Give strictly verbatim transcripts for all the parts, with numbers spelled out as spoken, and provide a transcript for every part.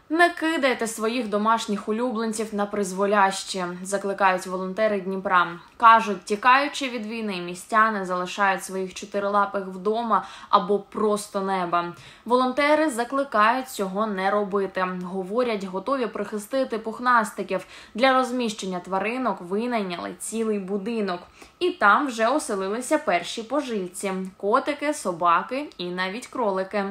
Не кидайте своїх домашніх улюбленців на призволяще, закликають волонтери Дніпра. Кажуть, тікаючи від війни, містяни залишають своїх чотирилапих вдома або просто неба. Волонтери закликають цього не робити. Говорять, готові прихистити пухнастиків. Для розміщення тваринок винайняли цілий будинок. І там вже оселилися перші пожильці – котики, собаки і навіть кролики.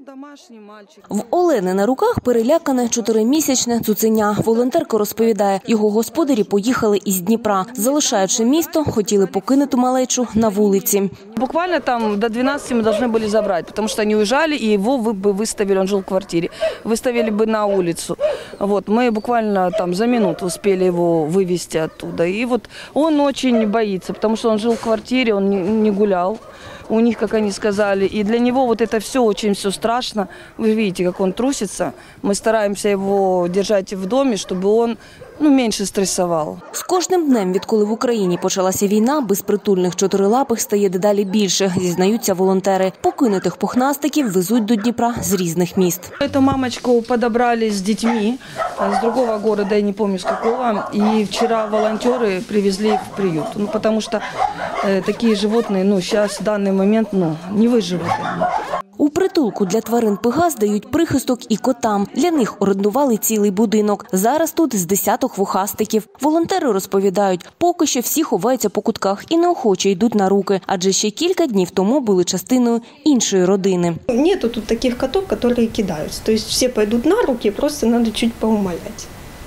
В Олени на руках перелякане чотиримісячне цуценя. Волонтерка розповідає, його господарі поїхали із Дніпра. Залишаючи місто, хотіли покинути малечу на вулиці. Буквально там до двенадцати мы должны были забрать, потому что они уезжали, и его вы бы выставили, он жил в квартире, выставили бы на улицу. Вот, мы буквально там за минуту успели его вывести оттуда. И вот он очень боится, потому что он жил в квартире, он не, не гулял. У них, как они сказали, и для него вот это все очень все страшно. Вы видите, как он трусится. Мы стараемся его держать в доме, чтобы он ну, менше стресував. З кожним днем, відколи в Україні почалася війна, безпритульних чотирилапих стає дедалі більше, зізнаються волонтери. Покинутих пухнастиків везуть до Дніпра з різних міст. Эту мамочку подобрали с детьми с другого города, я не помню с какого, и вчера волонтеры привезли их в приют. Ну, потому что э, такие животные, ну, сейчас в данный момент, ну, не выживут. У притулку для тварин Пегас дають прихисток і котам. Для них орендували цілий будинок. Зараз тут з десяток вухастиків. Волонтери розповідають, поки що всі ховаються по кутках і неохоче йдуть на руки, адже ще кілька днів тому були частиною іншої родини. Нету тут таких котов, які кидаються. Тобто всі підуть на руки, просто треба чуть поумоляти.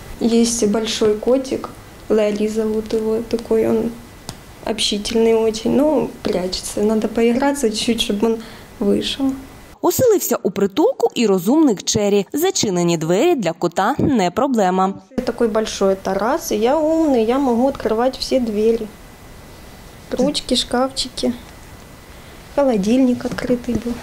Є большой котик, Лелі зовут його, такий він общительний дуже, ну прячеться. Треба поігратися чуть-чуть, щоб він вийшов. Оселився у притулку і розумник Чері. Зачинені двері для кота не проблема. Такий великий Тарас, і я умний, я можу відкривати всі двері. Ручки, шкафчики, холодильник відкритий був.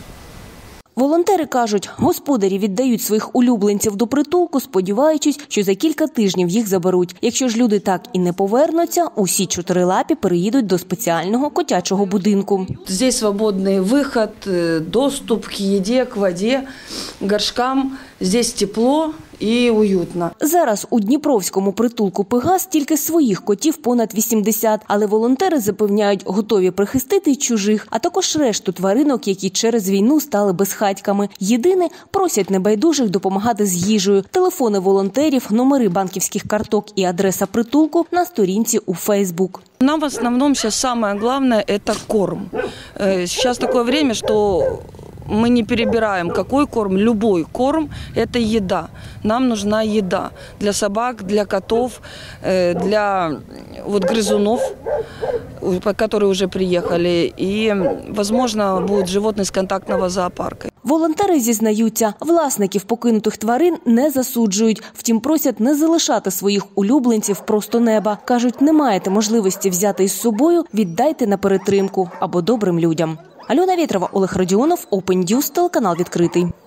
Волонтери кажуть, господарі віддають своїх улюбленців до притулку, сподіваючись, що за кілька тижнів їх заберуть. Якщо ж люди так і не повернуться, усі чотирилапі переїдуть до спеціального котячого будинку. Тут свободний вихід, доступ к їді, к воді, горшкам. Тут тепло і уютно. Зараз у дніпровському притулку Пегас тільки своїх котів понад вісімдесят, але волонтери запевняють, готові прихистити й чужих, а також решту тваринок, які через війну стали безхатьками. Єдине, просять небайдужих допомагати з їжею. Телефони волонтерів, номери банківських карток і адреса притулку на сторінці у Фейсбук. Нам в основном сейчас самое главное – это корм. Сейчас такое время, что мы не перебираем, какой корм, любой корм – это еда. Нам нужна еда для собак, для котов, для вот грызунов, которые уже приехали, и, возможно, будут животные с контактного зоопарка. Волонтери зізнаються, власників покинутих тварин не засуджують. Втім, просять не залишати своїх улюбленців просто неба. Кажуть, не маєте можливості взяти із собою, віддайте на перетримку або добрим людям. Альона Вєтрова, Олег Радіонов, Open News, телеканал «Відкритий».